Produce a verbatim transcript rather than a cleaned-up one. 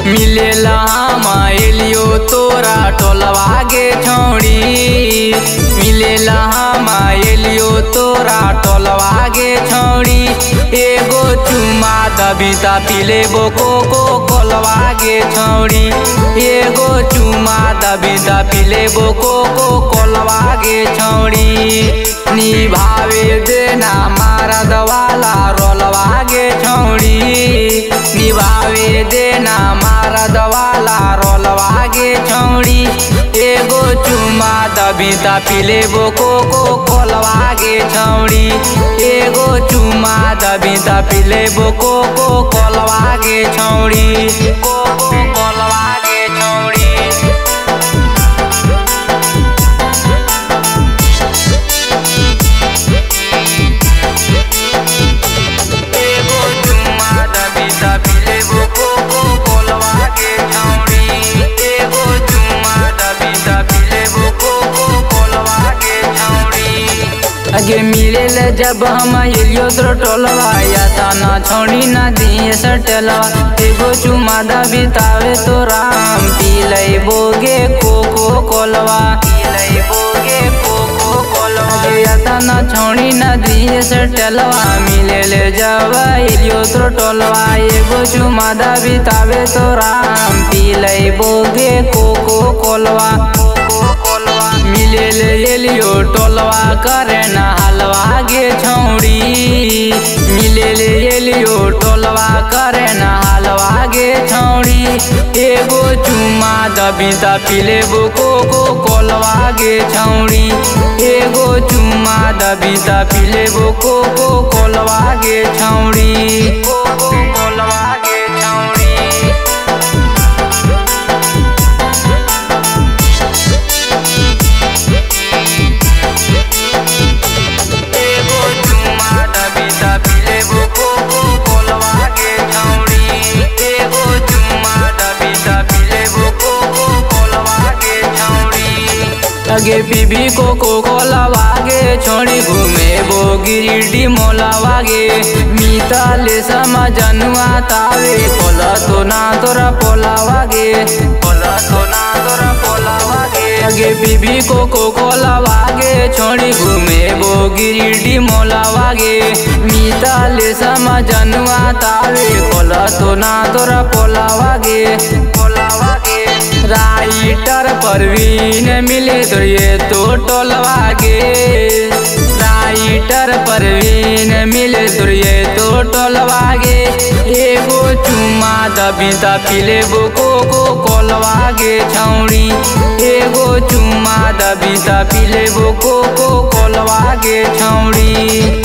मिलेला माइलियो तोरा टोलवा गे छौड़ी, मिलेला माइलियो तोरा टोलवा गे छौड़ी। एगो चुमा दबिता पिले बोको को कोलवा गे छौड़ी, एगो चुमा दबिता पिले बोको को कोलवा गे छौड़ी। निभावे देना मारा दवाला रोलवा गे छौड़ी, निभावे देना मारा दवाला रोलवा गे छौड़ी। एगो चुमा दबिता पिले बोको को कोलवा गे छौड़ी, एगो चुमा दबिता पिले बोको को कोलवा गे छौड़ी, को को कोलवा गे छौड़ी। आगे मिले जब हम एलियो तो टोलवा या ताना छोड़ी ना दिए सटलवा। एगो चुमा दबितावे तो राम पी लई बोगे कोको कोलवा, पी लई बोगे कोको कोलवा। या ताना छोड़ी ना दिए सटलवा मिले ले जब एलियो तो टोलवा। एगो चुमा दबितावे तो राम पी लई बोगे कोको कोलवा, कोको कोलवा। मिले ले एलियो टोलवा करे ना हलवा गे छौड़ी, मिले ले एलियो टोलवा करे ना हलवा गे छौड़ी। एगो चुमा दबिता पिले बोको को कोलवा गे छौड़ी, एगो चुमा दबिता पिले बोको को कोलवा गे छौड़ी, को को कोलवा गे छौड़ी। आगे बीबी को को कोलवा गे छोड़ी घूमे वो गिरिडी मोलावा गे। मिताले समझनुआ तावे कोला तो ना तोरा पोलावा गे, कोला तो ना तोरा पोलावा गे। आगे बीबी को को कोलवा गे छोड़ी घूमे वो गिरिडी मोलावा गे। मिताले समझनुआ तावे कोला तो ना तोरा पोलावा गे, पोलावा गे। राइटर परवीन मिले तो ये तो टोलवा गे, राइटर परवीन मिले तो ये तो टोलवा गे। एगो चुमा दबिता पिले बोको को कोलवा गे छौड़ी, एगो चुमा दबिता पिले बोको को कोलवा गे छौड़ी।